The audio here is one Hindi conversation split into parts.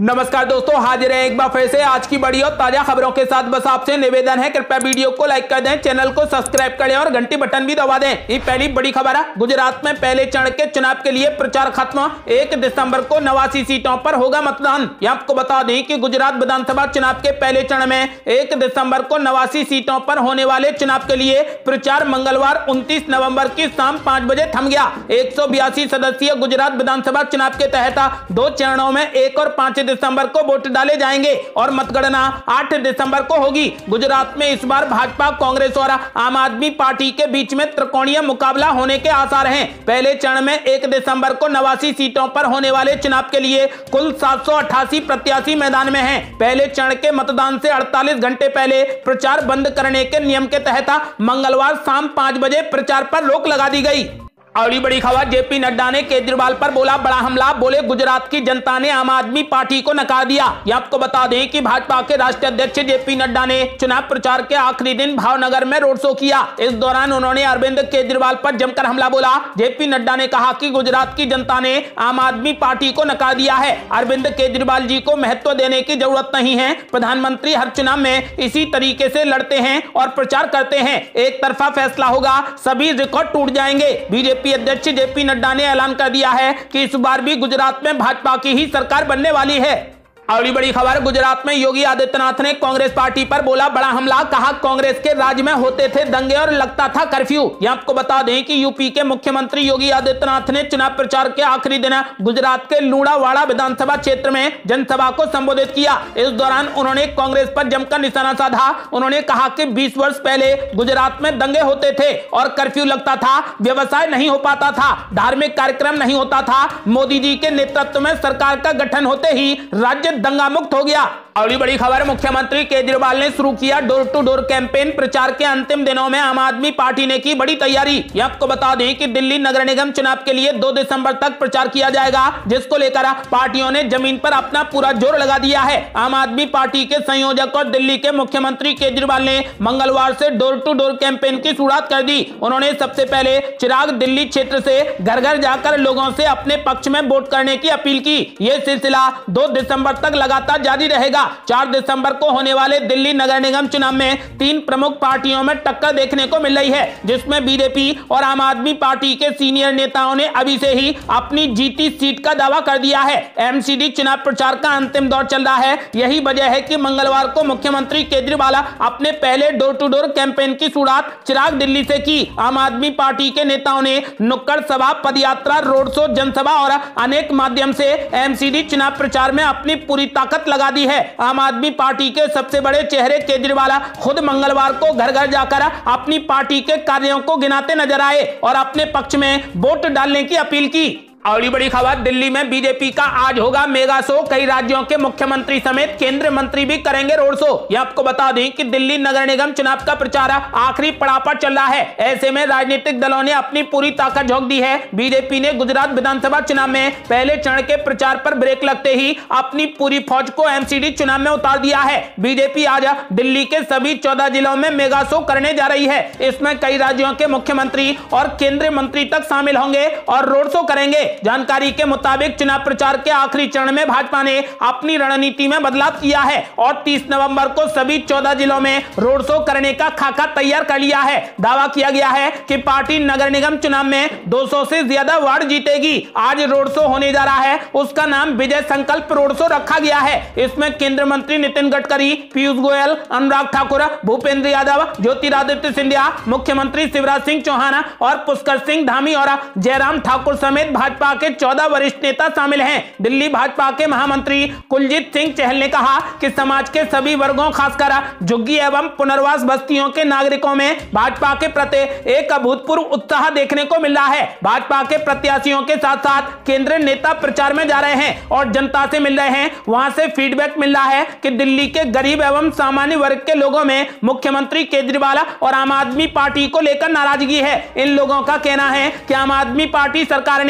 नमस्कार दोस्तों, हाजिर हैं एक बार फिर से आज की बड़ी और ताजा खबरों के साथ। बस आपसे निवेदन है, कृपया वीडियो को लाइक कर दें, चैनल को सब्सक्राइब करें और घंटी बटन भी दबा दें। ये पहली बड़ी खबर है। गुजरात में पहले चरण के चुनाव के लिए प्रचार खत्म। 1 दिसंबर को 89 सीटों पर होगा मतदान। आपको बता दें कि गुजरात विधानसभा चुनाव के पहले चरण में 1 दिसंबर को 89 सीटों पर होने वाले चुनाव के लिए प्रचार मंगलवार 29 नवंबर की शाम 5 बजे थम गया। 182 सदस्यीय गुजरात विधानसभा चुनाव के तहत 2 चरणों में 1 और 5 दिसंबर को वोट डाले जाएंगे और मतगणना 8 दिसंबर को होगी। गुजरात में इस बार भाजपा, कांग्रेस और आम आदमी पार्टी के बीच में त्रिकोणीय मुकाबला होने के आसार हैं। पहले चरण में 1 दिसंबर को 89 सीटों पर होने वाले चुनाव के लिए कुल 788 प्रत्याशी मैदान में हैं। पहले चरण के मतदान से 48 घंटे पहले प्रचार बंद करने के नियम के तहत मंगलवार शाम 5 बजे प्रचार पर रोक लगा दी गई। अगली बड़ी खबर, जेपी नड्डा ने केजरीवाल पर बोला बड़ा हमला। बोले गुजरात की जनता ने आम आदमी पार्टी को नकार दिया। ये आपको बता दें कि भाजपा के राष्ट्रीय अध्यक्ष जेपी नड्डा ने चुनाव प्रचार के आखिरी दिन भावनगर में रोड शो किया। इस दौरान उन्होंने अरविंद केजरीवाल पर जमकर हमला बोला। जेपी नड्डा ने कहा कि गुजरात की जनता ने आम आदमी पार्टी को नकार दिया है। अरविंद केजरीवाल जी को महत्व देने की जरूरत नहीं है। प्रधानमंत्री हर चुनाव में इसी तरीके से लड़ते हैं और प्रचार करते हैं। एक तरफा फैसला होगा, सभी रिकॉर्ड टूट जाएंगे। बीजेपी अध्यक्ष जेपी नड्डा ने ऐलान कर दिया है कि इस बार भी गुजरात में भाजपा की ही सरकार बनने वाली है। अगली बड़ी खबर, गुजरात में योगी आदित्यनाथ ने कांग्रेस पार्टी पर बोला बड़ा हमला। कहा कांग्रेस के राज में होते थे दंगे और लगता था कर्फ्यू। ये आपको बता दें कि यूपी के मुख्यमंत्री योगी आदित्यनाथ ने चुनाव प्रचार के आखिरी दिन गुजरात के लूणावाड़ा विधानसभा क्षेत्र में जनसभा को संबोधित किया। इस दौरान उन्होंने कांग्रेस पर जमकर निशाना साधा। उन्होंने कहा कि 20 वर्ष पहले गुजरात में दंगे होते थे और कर्फ्यू लगता था, व्यवसाय नहीं हो पाता था, धार्मिक कार्यक्रम नहीं होता था। मोदी जी के नेतृत्व में सरकार का गठन होते ही राज्य दंगा मुक्त हो गया। अगली बड़ी खबर, मुख्यमंत्री केजरीवाल ने शुरू किया डोर टू डोर कैंपेन। प्रचार के अंतिम दिनों में आम आदमी पार्टी ने की बड़ी तैयारी। आपको बता दें कि दिल्ली नगर निगम चुनाव के लिए 2 दिसंबर तक प्रचार किया जाएगा, जिसको लेकर पार्टियों ने जमीन पर अपना पूरा जोर लगा दिया है। आम आदमी पार्टी के संयोजक और दिल्ली के मुख्यमंत्री केजरीवाल ने मंगलवार से डोर टू डोर कैंपेन की शुरुआत कर दी। उन्होंने सबसे पहले चिराग दिल्ली क्षेत्र से घर घर जाकर लोगों से अपने पक्ष में वोट करने की अपील की। यह सिलसिला 2 दिसंबर तक लगातार जारी रहेगा। 4 दिसंबर को होने वाले दिल्ली नगर निगम चुनाव में 3 प्रमुख पार्टियों में टक्कर देखने को मिल रही है, जिसमें बीजेपी और आम आदमी पार्टी के सीनियर नेताओं ने अभी से ही अपनी जीती सीट का दावा कर दिया है। एमसीडी चुनाव प्रचार का अंतिम दौर चल रहा है। यही वजह है कि मंगलवार को मुख्यमंत्री केजरीवाल अपने पहले डोर टू डोर कैंपेन की शुरुआत चिराग दिल्ली से की। आम आदमी पार्टी के नेताओं ने नुक्कड़ सभा, पदयात्रा, रोड शो, जनसभा और अनेक माध्यम से एमसीडी चुनाव प्रचार में अपनी पूरी ताकत लगा दी है। आम आदमी पार्टी के सबसे बड़े चेहरे केजरीवाल खुद मंगलवार को घर घर जाकर अपनी पार्टी के कार्यों को गिनाते नजर आए और अपने पक्ष में वोट डालने की अपील की। अगली बड़ी खबर, दिल्ली में बीजेपी का आज होगा मेगा शो। कई राज्यों के मुख्यमंत्री समेत केंद्रीय मंत्री भी करेंगे रोड शो। ये आपको बता दें कि दिल्ली नगर निगम चुनाव का प्रचार आखिरी पड़ाव पर चल रहा है। ऐसे में राजनीतिक दलों ने अपनी पूरी ताकत झोंक दी है। बीजेपी ने गुजरात विधानसभा चुनाव में पहले चरण के प्रचार पर ब्रेक लगते ही अपनी पूरी फौज को एमसीडी चुनाव में उतार दिया है। बीजेपी आज दिल्ली के सभी 14 जिलों में मेगा शो करने जा रही है। इसमें कई राज्यों के मुख्यमंत्री और केंद्रीय मंत्री तक शामिल होंगे और रोड शो करेंगे। जानकारी के मुताबिक चुनाव प्रचार के आखिरी चरण में भाजपा ने अपनी रणनीति में बदलाव किया है और 30 नवंबर को सभी 14 जिलों में रोड शो करने का खाका तैयार कर लिया है। दावा किया गया है कि पार्टी नगर निगम चुनाव में 200 से ज्यादा वार्ड जीतेगी। आज रोड शो होने जा रहा है, उसका नाम विजय संकल्प रोड शो रखा गया है। इसमें केंद्रीय मंत्री नितिन गडकरी, पीयूष गोयल, अनुराग ठाकुर, भूपेंद्र यादव, ज्योतिरादित्य सिंधिया, मुख्यमंत्री शिवराज सिंह चौहान और पुष्कर सिंह धामी और जयराम ठाकुर समेत भाजपा के 14 वरिष्ठ नेता शामिल हैं। दिल्ली भाजपा के महामंत्री कुलजीत सिंह चहल ने कहा कि समाज के सभी वर्गों, खासकर झुग्गी एवं पुनर्वास बस्तियों के नागरिकों में भाजपा के प्रति एक अभूतपूर्व उत्साह देखने को मिल रहा है। भाजपा के प्रत्याशियों के साथ साथ केंद्रीय नेता प्रचार में जा रहे हैं और जनता से मिल रहे हैं। वहां से फीडबैक मिल रहा है कि दिल्ली के गरीब एवं सामान्य वर्ग के लोगों में मुख्यमंत्री केजरीवाल और आम आदमी पार्टी को लेकर नाराजगी है। इन लोगों का कहना है कि आम आदमी पार्टी सरकार ने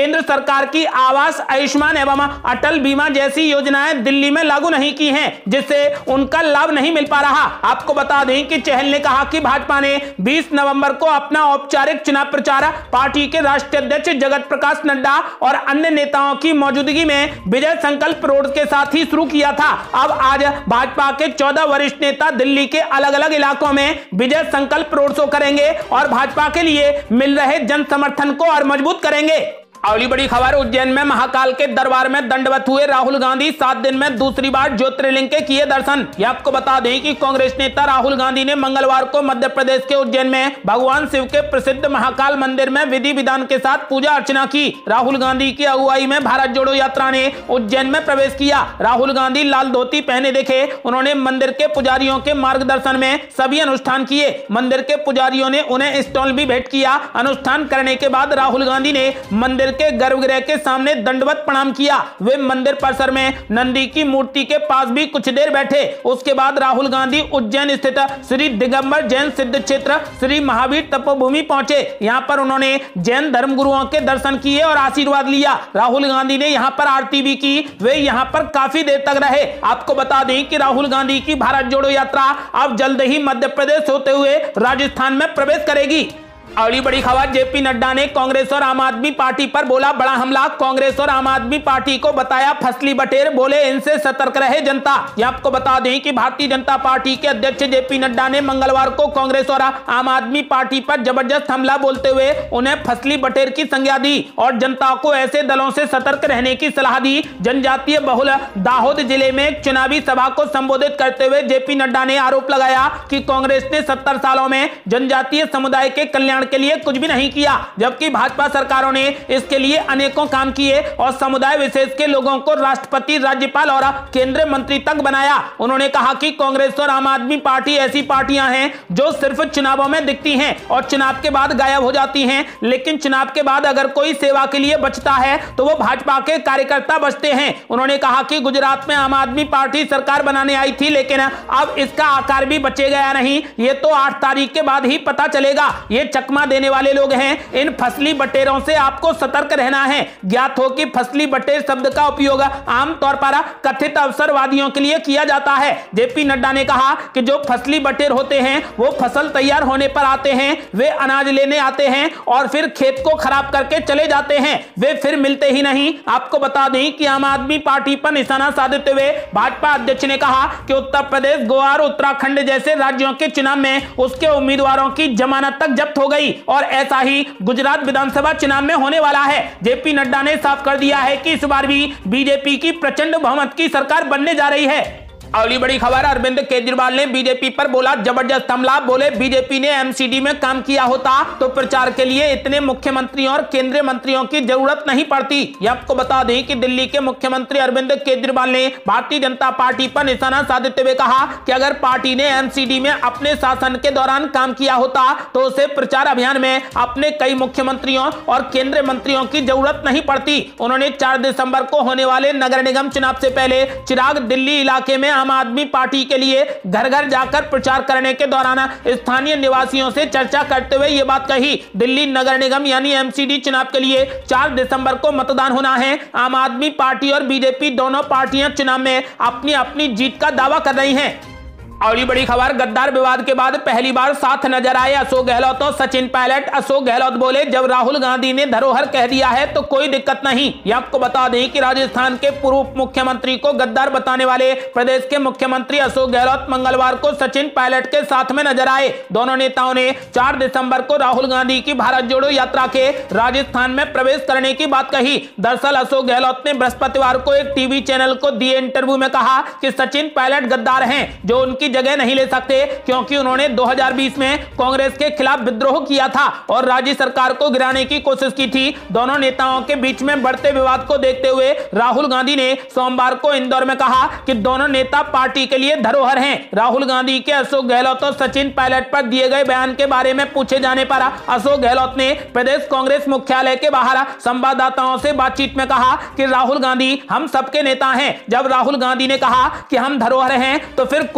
केंद्र सरकार की आवास, आयुष्मान एवं अटल बीमा जैसी योजनाएं दिल्ली में लागू नहीं की हैं, जिससे उनका लाभ नहीं मिल पा रहा। आपको बता दें कि चहल ने कहा कि भाजपा ने 20 नवंबर को अपना औपचारिक चुनाव प्रचार पार्टी के राष्ट्रीय अध्यक्ष जगत प्रकाश नड्डा और अन्य नेताओं की मौजूदगी में विजय संकल्प रोड के साथ ही शुरू किया था। अब आज भाजपा के 14 वरिष्ठ नेता दिल्ली के अलग अलग इलाकों में विजय संकल्प रोड शो करेंगे और भाजपा के लिए मिल रहे जन समर्थन को और मजबूत करेंगे। अगली बड़ी खबर, उज्जैन में महाकाल के दरबार में दंडवत हुए राहुल गांधी 7 दिन में दूसरी बार ज्योतिर्लिंग के किए दर्शन। ये आपको बता दें कि कांग्रेस नेता राहुल गांधी ने मंगलवार को मध्य प्रदेश के उज्जैन में भगवान शिव के प्रसिद्ध महाकाल मंदिर में विधि विधान के साथ पूजा अर्चना की। राहुल गांधी की अगुवाई में भारत जोड़ो यात्रा ने उज्जैन में प्रवेश किया। राहुल गांधी लाल धोती पहने दिखे। उन्होंने मंदिर के पुजारियों के मार्गदर्शन में सभी अनुष्ठान किए। मंदिर के पुजारियों ने उन्हें स्टॉल भी भेंट किया। अनुष्ठान करने के बाद राहुल गांधी ने मंदिर के गर्भगृह के सामने दंडवत प्रणाम किया। वे मंदिर परिसर में नंदी की मूर्ति के पास भी कुछ देर बैठे। उसके बाद राहुल गांधी उज्जैन स्थित श्री दिगंबर जैन सिद्ध क्षेत्र श्री महावीर तपोभूमि पहुंचे। यहां पर उन्होंने जैन धर्मगुरुओं के दर्शन किए और आशीर्वाद लिया। राहुल गांधी ने यहां पर आरती भी की। वे यहां पर काफी देर तक रहे। आपको बता दें कि राहुल गांधी की भारत जोड़ो यात्रा अब जल्द ही मध्य प्रदेश होते हुए राजस्थान में प्रवेश करेगी। अगली बड़ी खबर, जेपी नड्डा ने कांग्रेस और आम आदमी पार्टी पर बोला बड़ा हमला। कांग्रेस और आम आदमी पार्टी को बताया फसली बटेर, बोले इनसे सतर्क रहे जनता। यह आपको बता दें कि भारतीय जनता पार्टी के अध्यक्ष जेपी नड्डा ने मंगलवार को कांग्रेस और आम आदमी पार्टी पर जबरदस्त हमला बोलते हुए उन्हें फसली बटेर की संज्ञा दी और जनता को ऐसे दलों से सतर्क रहने की सलाह दी। जनजातीय बहुल दाहोद जिले में एक चुनावी सभा को संबोधित करते हुए जेपी नड्डा ने आरोप लगाया कि कांग्रेस ने 70 सालों में जनजातीय समुदाय के कल्याण के लिए कुछ भी नहीं किया, जबकि भाजपा सरकारों ने इसके लिए अनेकों काम किए और समुदाय विशेष के लोगों को राष्ट्रपति, राज्यपाल और केंद्रीय मंत्री तक बनाया। उन्होंने कहा कि कांग्रेस और आम आदमी पार्टी ऐसी पार्टियां हैं जो सिर्फ चुनावों में दिखती हैं और चुनाव के बाद गायब हो जाती हैं, लेकिन चुनाव के बाद अगर कोई सेवा के लिए बचता है तो वो भाजपा के कार्यकर्ता बचते हैं। उन्होंने कहा कि गुजरात में आम आदमी पार्टी सरकार बनाने आई थी, लेकिन अब इसका आकार भी बचे गया नहीं। ये तो 8 तारीख के बाद ही पता चलेगा। ये चकमा देने वाले लोग हैं। इन फसली बटेरों से आपको सतर्क रहना है। ज्ञात हो कि फसली बटेर शब्द का उपयोग आमतौर पर कथित अवसरवादियों के लिए किया जाता है। जेपी नड्डा ने कहा कि जो फसली बटेर होते हैं वो फसल तैयार होने पर आते हैं, वे अनाज लेने आते हैं और फिर खेत को खराब करके चले जाते हैं, वे फिर मिलते ही नहीं। आपको बता दें कि आम आदमी पार्टी पर निशाना साधते हुए भाजपा अध्यक्ष ने कहा कि उत्तर प्रदेश, गोवा और उत्तराखंड जैसे राज्यों के चुनाव में उसके उम्मीदवारों की जमानत तक जब्त हो गई और ऐसा ही गुजरात विधानसभा चुनाव में होने वाला है। जेपी नड्डा ने साफ कर दिया है कि इस बार भी बीजेपी की प्रचंड बहुमत की सरकार बनने जा रही है। अगली बड़ी खबर, अरविंद केजरीवाल ने बीजेपी पर बोला जबरदस्त हमला। बोले बीजेपी ने एमसीडी में काम किया होता तो प्रचार के लिए इतने मुख्यमंत्रियों और केंद्रीय मंत्रियों की जरूरत नहीं पड़ती। ये आपको बता दें कि दिल्ली के मुख्यमंत्री अरविंद केजरीवाल ने भारतीय जनता पार्टी पर निशाना साधते हुए कहा कि अगर पार्टी ने एमसीडी में अपने शासन के दौरान काम किया होता तो उसे प्रचार अभियान में अपने कई मुख्यमंत्रियों और केंद्रीय मंत्रियों की जरूरत नहीं पड़ती। उन्होंने 4 दिसंबर को होने वाले नगर निगम चुनाव से पहले चिराग दिल्ली इलाके में आम आदमी पार्टी के लिए घर घर जाकर प्रचार करने के दौरान स्थानीय निवासियों से चर्चा करते हुए यह बात कही। दिल्ली नगर निगम यानी एमसीडी चुनाव के लिए 4 दिसंबर को मतदान होना है। आम आदमी पार्टी और बीजेपी दोनों पार्टियां चुनाव में अपनी अपनी जीत का दावा कर रही हैं। अगली बड़ी खबर, गद्दार विवाद के बाद पहली बार साथ नजर आए अशोक गहलोत और सचिन पायलट। अशोक गहलोत बोले जब राहुल गांधी ने धरोहर कह दिया है तो कोई दिक्कत नहीं। यह आपको बता दें कि राजस्थान के पूर्व मुख्यमंत्री को गद्दार बताने वाले प्रदेश के मुख्यमंत्री अशोक गहलोत मंगलवार को सचिन पायलट के साथ में नजर आए। दोनों नेताओं ने 4 दिसंबर को राहुल गांधी की भारत जोड़ो यात्रा के राजस्थान में प्रवेश करने की बात कही। दरअसल अशोक गहलोत ने बृहस्पतिवार को एक टीवी चैनल को दिए इंटरव्यू में कहा कि सचिन पायलट गद्दार हैं जो उनकी जगह नहीं ले सकते, क्योंकि उन्होंने 2020 में कांग्रेस के खिलाफ विद्रोह किया था और राज्य सरकार को गिराने की कोशिश की थी। दोनों नेताओं के बीच में बढ़ते विवाद को देखते हुए राहुल गांधी ने सोमवार को इंदौर में कहा कि दोनों नेता पार्टी के लिए धरोहर हैं। राहुल गांधी के अशोक गहलोत और सचिन पायलट पर दिए गए बयान के बारे में पूछे जाने पर अशोक गहलोत ने प्रदेश कांग्रेस मुख्यालय के बाहर संवाददाताओं से बातचीत में कहा कि राहुल गांधी हम सबके नेता हैं। जब राहुल गांधी ने कहा कि हम धरोहर हैं तो फिर कोई दिक्कत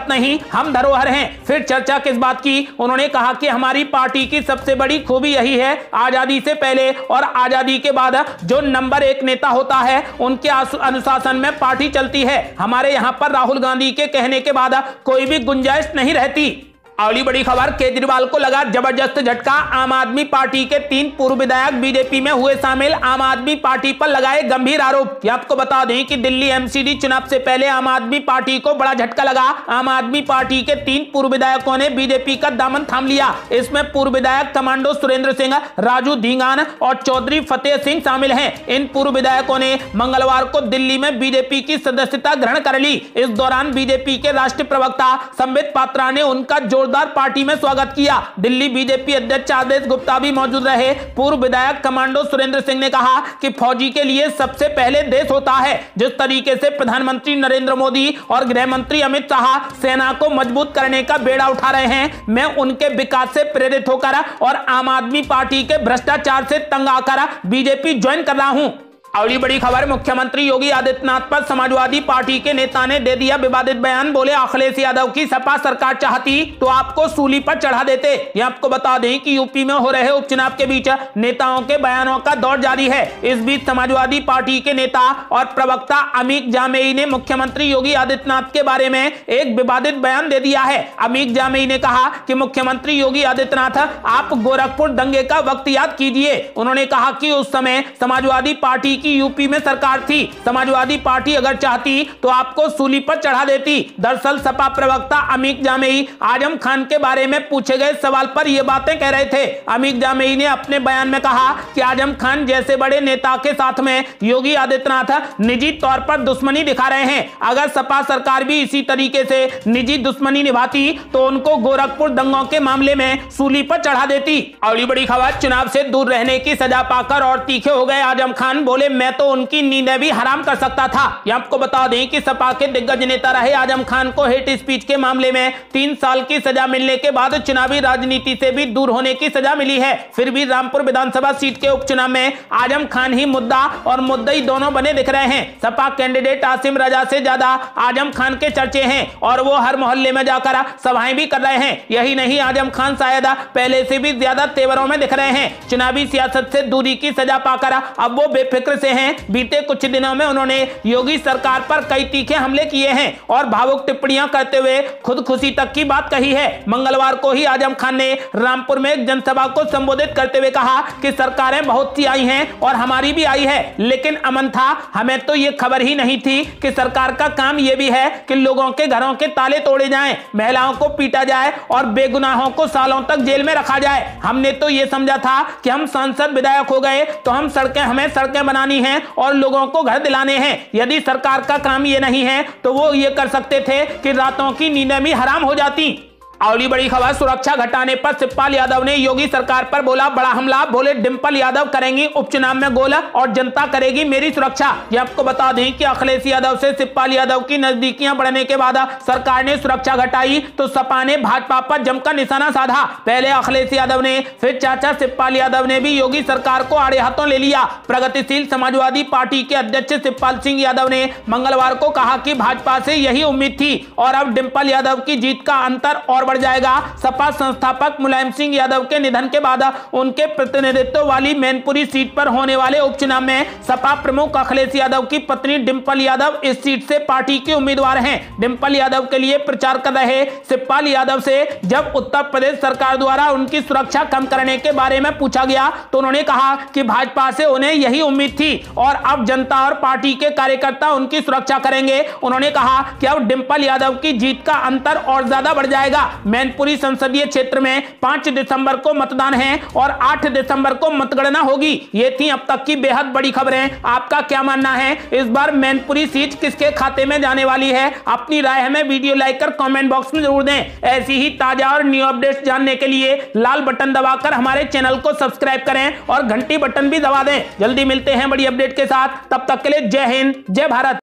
विरासत नहीं, हम धरोहर हैं। फिर चर्चा किस बात की? उन्होंने कहा कि हमारी पार्टी की सबसे बड़ी खूबी यही है, आजादी से पहले और आजादी के बाद जो नंबर 1 नेता होता है उनके अनुशासन में पार्टी चलती है। हमारे यहां पर राहुल गांधी के कहने के बाद कोई भी गुंजाइश नहीं रहती। अगली बड़ी खबर, केजरीवाल को लगा जबरदस्त झटका, आम आदमी पार्टी के 3 पूर्व विधायक बीजेपी में हुए शामिल, आम आदमी पार्टी पर लगाए गंभीर आरोप। ये आपको बता दें कि दिल्ली एमसीडी चुनाव से पहले आम आदमी पार्टी को बड़ा झटका लगा। आम आदमी पार्टी के 3 पूर्व विधायकों ने बीजेपी का दामन थाम लिया। इसमें पूर्व विधायक कमांडो सुरेंद्र सिंह, राजू धींगान और चौधरी फतेह सिंह शामिल हैं। इन पूर्व विधायकों ने मंगलवार को दिल्ली में बीजेपी की सदस्यता ग्रहण कर ली। इस दौरान बीजेपी के राष्ट्रीय प्रवक्ता संबित पात्रा ने उनका जोरदार पार्टी में स्वागत किया। दिल्ली बीजेपी अध्यक्ष आदेश गुप्ता भी मौजूद रहे। पूर्व विधायक कमांडो सुरेंद्र सिंह ने कहा कि फौजी के लिए सबसे पहले देश होता है। जिस तरीके से प्रधानमंत्री नरेंद्र मोदी और गृह मंत्री अमित शाह सेना को मजबूत करने का बेड़ा उठा रहे हैं, मैं उनके विकास से प्रेरित होकर और आम आदमी पार्टी के भ्रष्टाचार से तंग आकर बीजेपी ज्वाइन कर रहा हूं। अगली बड़ी खबर, मुख्यमंत्री योगी आदित्यनाथ पर समाजवादी पार्टी के नेता ने दे दिया विवादित बयान। बोले अखिलेश यादव की सपा सरकार चाहती तो आपको सूली पर चढ़ा देते। ये आपको बता दें कि यूपी में हो रहे उपचुनाव के बीच नेताओं के बयानों का दौर जारी है। इस बीच समाजवादी पार्टी के नेता और प्रवक्ता अमीक जामेई ने मुख्यमंत्री योगी आदित्यनाथ के बारे में एक विवादित बयान दे दिया है। अमीक जामेई ने कहा कि मुख्यमंत्री योगी आदित्यनाथ, आप गोरखपुर दंगे का वक्त याद कीजिए। उन्होंने कहा कि उस समय समाजवादी पार्टी की यूपी में सरकार थी। समाजवादी पार्टी अगर चाहती तो आपको सूली पर चढ़ा देती। दरअसल सपा प्रवक्ता अमीक जामेई आजम खान के बारे में पूछे गए सवाल पर यह बातें कह रहे थे। अमीक जामेई ने अपने बयान में कहा कि आजम खान जैसे बड़े नेता के साथ में योगी आदित्यनाथ निजी तौर पर दुश्मनी दिखा रहे हैं। अगर सपा सरकार भी इसी तरीके से निजी दुश्मनी निभाती तो उनको गोरखपुर दंगों के मामले में सूली पर चढ़ा देती। अगली बड़ी खबर, चुनाव से दूर रहने की सजा पाकर और तीखे हो गए आजम खान। बोले मैं तो उनकी नींदें भी हराम कर सकता था। यह आपको बता दें कि सपा के दिग्गज नेता रहे आजम खान को हेट स्पीच के मामले में 3 साल की सजा मिलने के बाद चुनावी राजनीति से भी दूर होने की सजा मिली है। फिर भी रामपुर विधानसभा सीट के उपचुनाव में आजम खान ही मुद्दा और मुद्दई दोनों बने दिख रहे हैं। सपा कैंडिडेट आसिम रजा से ज्यादा आजम खान के चर्चे हैं और वो हर मोहल्ले में जाकर सभाएं भी कर रहे हैं। यही नहीं, आजम खान शायद पहले से भी ज्यादा तेवरों में दिख रहे हैं। चुनावी सियासत से दूरी की सजा पाकर अब वो बेफिक्र से हैं। बीते कुछ दिनों में उन्होंने योगी सरकार पर कई तीखे हमले किए हैं और भावुक टिप्पणियां करते हुए खुदकुशी तक की बात कही है। मंगलवार को ही आजम खान ने रामपुर में एक जनसभा को संबोधित करते हुए कहा कि सरकारें बहुत सी आई हैं और हमारी भी आई है, लेकिन अमन था। हमें तो ये खबर ही नहीं थी कि सरकार का काम यह भी है कि लोगों के घरों के ताले तोड़े जाएं, महिलाओं को पीटा जाए और बेगुनाहों को सालों तक जेल में रखा जाए। हमने तो ये समझा था कि हम सांसद विधायक हो गए तो हमें सड़कें बनानी है और लोगों को घर दिलाने हैं। यदि सरकार का काम ये नहीं है तो वो ये कर सकते थे कि रातों की नींदें भी हराम हो जाती। अगली बड़ी खबर, सुरक्षा घटाने पर शिवपाल यादव ने योगी सरकार पर बोला बड़ा हमला। बोले डिंपल यादव करेंगी उपचुनाव में गोल और जनता करेगी मेरी सुरक्षा। ये आपको बता दें कि अखिलेश यादव से शिवपाल यादव की नजदीकियां बढ़ने के बाद सरकार ने सुरक्षा घटाई तो सपा ने भाजपा पर जमकर निशाना साधा। पहले अखिलेश यादव ने, फिर चाचा शिवपाल यादव ने भी योगी सरकार को आड़े हाथों ले लिया। प्रगतिशील समाजवादी पार्टी के अध्यक्ष शिवपाल सिंह यादव ने मंगलवार को कहा कि भाजपा से यही उम्मीद थी और अब डिंपल यादव की जीत का अंतर और बढ़ जाएगा। सपा संस्थापक मुलायम सिंह यादव के निधन के बाद उनके प्रतिनिधित्व वाली मैनपुरी सीट पर होने वाले उपचुनाव में सपा प्रमुख अखिलेश यादव की पत्नी डिंपल यादव इस सीट से पार्टी की उम्मीदवार हैं। डिंपल यादव के लिए प्रचार कर रहे शिवपाल यादव से जब उत्तर प्रदेश सरकार द्वारा उनकी सुरक्षा कम करने के बारे में पूछा गया तो उन्होंने कहा कि भाजपा से उन्हें यही उम्मीद थी और अब जनता और पार्टी के कार्यकर्ता उनकी सुरक्षा करेंगे। उन्होंने कहा कि अब डिंपल यादव की जीत का अंतर और ज्यादा बढ़ जाएगा। मैनपुरी संसदीय क्षेत्र में 5 दिसंबर को मतदान है और 8 दिसंबर को मतगणना होगी। ये थी अब तक की बेहद बड़ी खबरें। आपका क्या मानना है, इस बार मैनपुरी सीट किसके खाते में जाने वाली है? अपनी राय हमें वीडियो लाइक कर कमेंट बॉक्स में जरूर दें। ऐसी ही ताजा और न्यू अपडेट्स जानने के लिए लाल बटन दबाकर हमारे चैनल को सब्सक्राइब करें और घंटी बटन भी दबा दें। जल्दी मिलते हैं बड़ी अपडेट के साथ, तब तक के लिए जय हिंद, जय भारत।